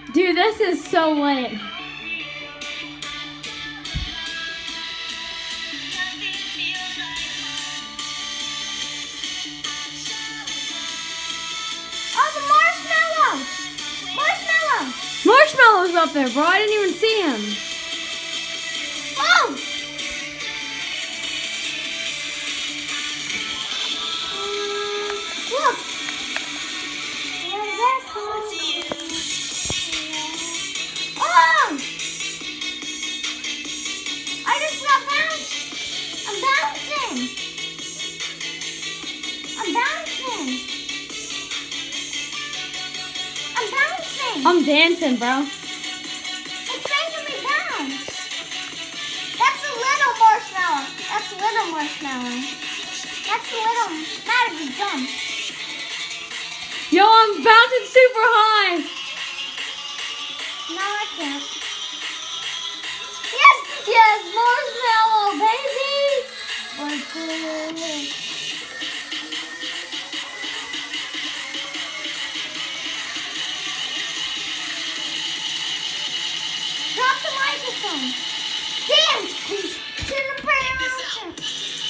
Dude, this is so lit. Oh, the marshmallow! Marshmallow! Marshmallow's up there, bro. I didn't even see him. Oh! Look! Where did that come? Oh! I just got bounced! I'm bouncing! I'm bouncing! I'm bouncing! I'm dancing, bro. It's making me bounce! That's a little marshmallow! That's a little marshmallow! That's a little... Not if you jump. Yo, I'm bouncing super high. No, I can't. Yes! Yes! Marshmallow, baby! Marshmallow. Drop the microphone. Dance! To the prayer mountain.